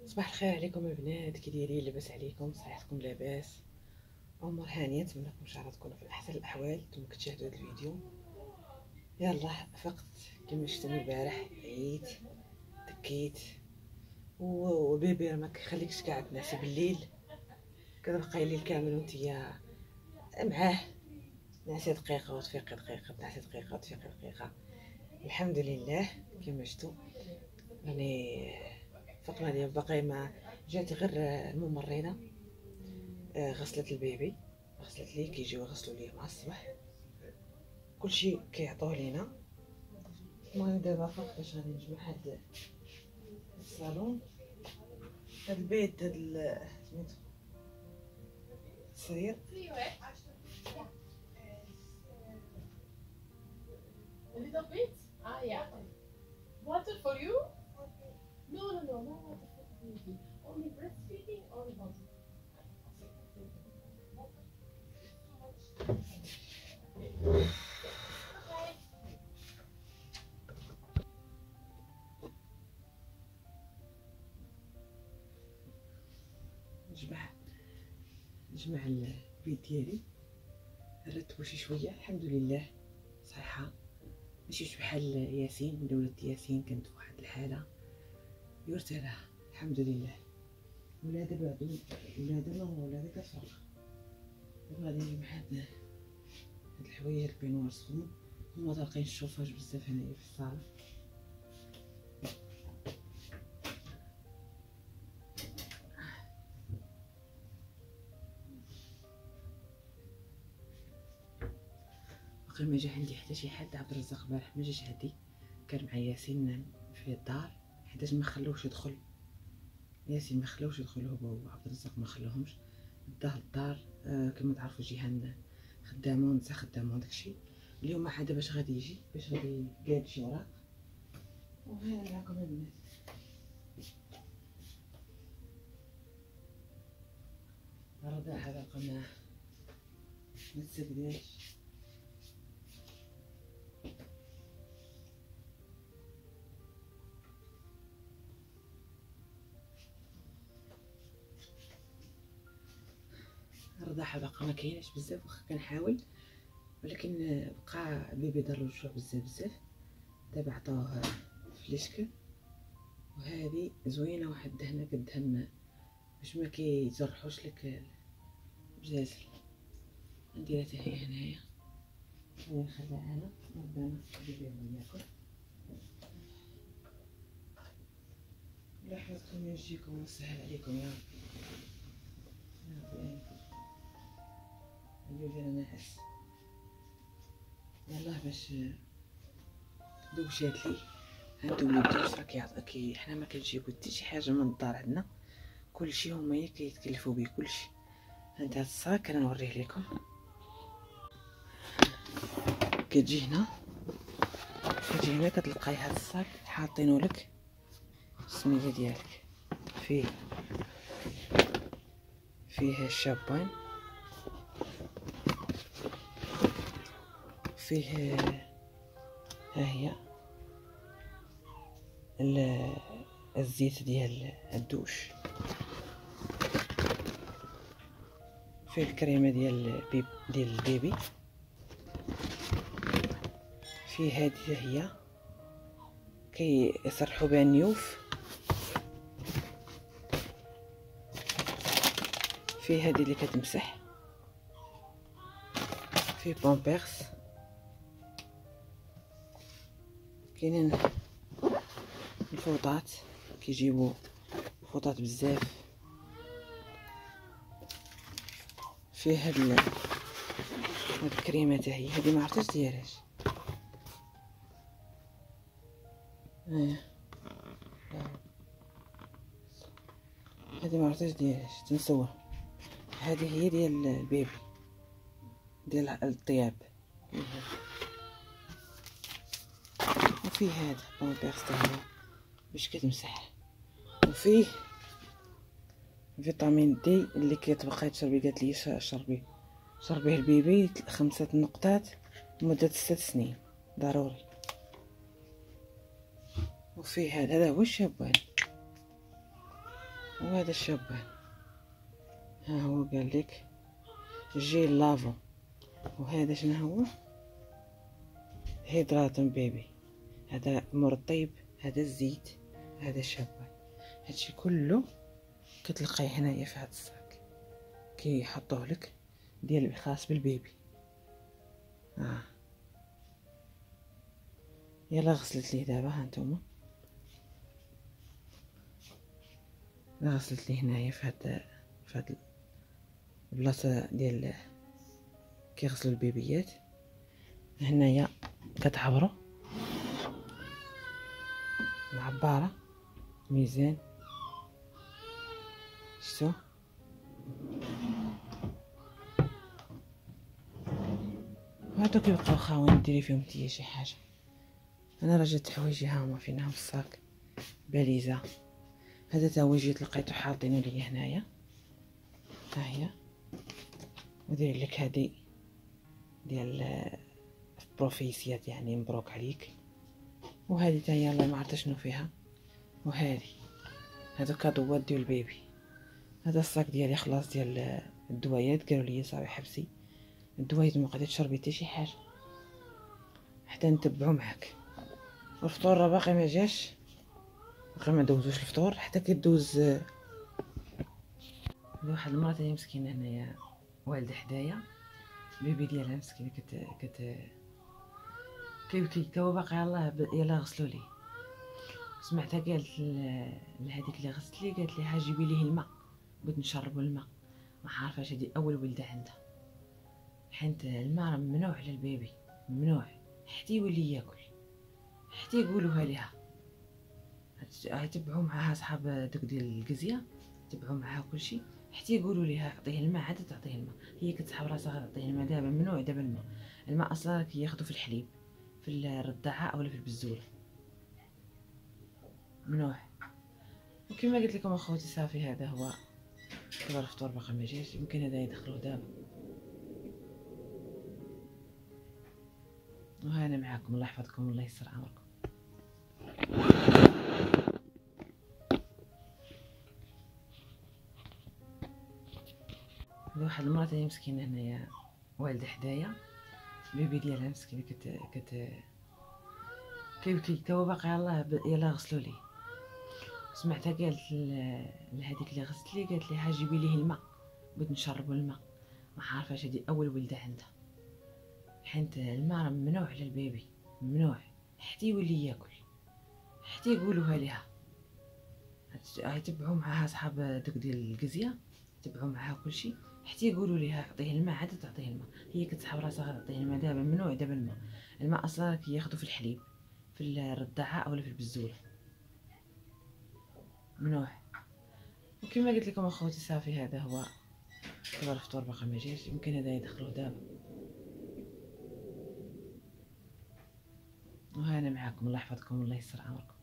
صباح الخير عليكم البنات، كي دايرين؟ لاباس عليكم؟ صحتكم لاباس؟ امور هانيه؟ نتمنى ان شاء الله تكونوا في احسن الاحوال. نتوما كتشاهدوا هذا الفيديو. يلا فقت كما شفتوا البارح، عييت تكيت وبيبي راه ما كيخليكش كاع تنعسي بالليل، كتبقاي الليل كامل وانتيا معاه. نعسي دقيقه وتفيقي دقيقه، تنعسي دقيقه وتفيقي دقيقه. الحمد لله كما شفتوا راني فقنا اليوم. باقي ما جات غير الممرضه، غسلت البيبي، غسلت ليه، كيجيو يغسلوا ليه مع الصباح، كلشي كيعطوه لينا. المهم دابا فاش غادي نجمع هاد الصالون، هاد البيت، هاد سميتو السرير. A little bit? Ah, yeah. Water for you? No, no, no, no water for the baby. Only breastfeeding or water? نجمع البيت ديالي، رتبو شي شويه الحمد لله. صحيحه ماشي بحال ياسين، ولا ولد ياسين كانت في واحد الحاله يرتاح الحمد لله. ولادة بعدو ولادة كتفرق. دابا غادي نجمع هاد الحوايج البينوار سخون، هما طالقين الشوفاج بزاف هنايا في الصاله. باقي ما جا عندي حتى شي حد. عبد الرزاق البارح ما جاش عندي، كان مع ياسين في الدار، حيتاش ما خلوش يدخل. ياسين ما خلوش يدخل، هو وعبد الرزاق ما خلوهمش. داه الدار. كما تعرفوا جيهان خدامه ونسى خدامه داكشي. اليوم عاد باش غادي يجي، باش غادي قاد شي وراق. وهنا معكم البنات. الرضاعة باقا ما تسداش. الرضاعة باقا ما كايناش بزاف، واخا كنحاول، ولكن بقى بيبي دارلو الجوع بزاف بزاف. دابا عطاوه فليشكل، وهذه زوينه، واحد دهنه كدهن باش ما كيجرحوش لك الجزل. نديرها حتى هي هنايا، نخليها انا ربنا يبيها وياكم. الله يحفظكم ويجيكم ويسهل عليكم يا ربي. اليوم انا ناعس، يلاه باش دوشات لي. هانتو وليدات راه كيعطيكي، حنا ما كنجيبو حتى شي حاجه من الدار عندنا، كلشي هما هي كيتكلفوا بيه كلشي. هانت هاد الصاك انا نوريه لكم. كتجي هنا كتلقاي هاد الصاك حاطينو لك السميه ديالك، فيه الشابان، فيه ها هي الزيت ديال الدوش، فيه الكريمه ديال البيبي، فيه هذه هي كيسرحوا بها النيوف، فيه هذه اللي كتمسح، فيه بامبيرس، كاينين الفوطات، كيجيبوا فوطات بزاف، فيه هاد الكريمه حتى هي، هذه ما عرفتش ديالهاش. هذه ما عرفتش ديالهاش، تنسوها. هذه هي ديال البيبي، ديال الطياب. وفيه هذا بامبيرس تاع هو باش كتمسح، وفيه فيتامين دي اللي كتبقاي تشربي. قالت لي شربيه البيبي 5 نقطات لمده 6 سنين ضروري. وفيه هذا هو الشابان. وهذا الشابان ها هو قال لك جيل لافو. وهذا شنو هو؟ هيدراتن بيبي. هذا مرطيب، هذا الزيت، هذا الشابان. هادشي كله كتلقايه هنايا في هاد الصاك، كيحطوه لك ديال خاص بالبيبي. يلا غسلت ليه دابا، هانتوما غسلت ليه هنايا في هاد البلاصه ديال كيغسلوا البيبيات. هنايا كتعبروا معباره ميزان، شتو؟ هادو كيبقاو خاوين ديري فيهم نتيا شي حاجه. انا راه جات حوايجي ها هما فينهم في الصاك باليزه. هذا تا هو جيت لقيتو حاطينو ليا هنايا، ها هي. ودير لك هادي ديال بروفيسيات، يعني مبروك عليك. وهذه تا هي الله ما عرفت شنو فيها. وهذه هادو كادوات ديال البيبي. هذا الصاك ديالي خلاص ديال الدوايات. قالوا لي صافي حبسي الدوايات، ما قدرتش تشربي حتى شي حاجه حتى نتبعو معاك. الفطور راه باقي ما جاش، باقي ما دوزوش الفطور حتى كدوز. واحد المراه تاني مسكينه هنايا والده حدايا، بيبي ديالها مسكينه كيبكي تا هو باقي يلاه غسلوا ليه. سمعتها قالت لهذيك اللي غسلت ليه، قالت لها جيبي ليه الماء، بغيت نشربو الماء. ما عارفاش هادي اول ولده عندها، حيت الماء ممنوع على البيبي، ممنوع حتى يولي ياكل، حتى يقولوها ليها. يتبعوا معاها صحاب دوك ديال القزيه، يتبعوا معاها كلشي حتى يقولوا ليها عطيه الماء، عاد تعطيه الماء. هي كتسحب راسها غتعطيه الماء. دابا ممنوع دابا الماء اصلا كياخذوا في الحليب، في الرضاعه اولا في البزوله، ممنوع. وكما قلت لكم اخوتي صافي هذا هو. دابا الفطور باقي ما جاش، يمكن هذا يدخلوه دابا. وهنا معاكم، الله يحفظكم الله يسر امركم. واحد المراه تاني مسكينه هنايا والده حدايا، بيبي ديالها مسكينه كيبكي تا هو باقي يلاه غسلوا ليه. سمعتها قالت لهذيك اللي غسلت ليه، قالت لها جيبي ليه الماء، بغيت نشربو الماء. ما عارفاش هادي اول ولده عندها، حيت الماء ممنوع على البيبي، ممنوع حتى يولي ياكل، حتى يقولوها ليها. يتبعوا معاها صحاب دوك ديال القزيه، يتبعوا معاها كلشي حتى يقولوا ليها عطيه الماء، عاد تعطيه الماء. هي كتسحب راسها غتعطيه الماء. دابا ممنوع دابا الماء اصلا كياخذوا في الحليب، في الرضاعه اولا في البزوله، ممنوع. وكما قلت لكم اخوتي صافي هذا هو. دابا الفطور باقي ما جاش، يمكن هذا يدخلوه دابا. وهنا معاكم، الله يحفظكم الله يسر امركم.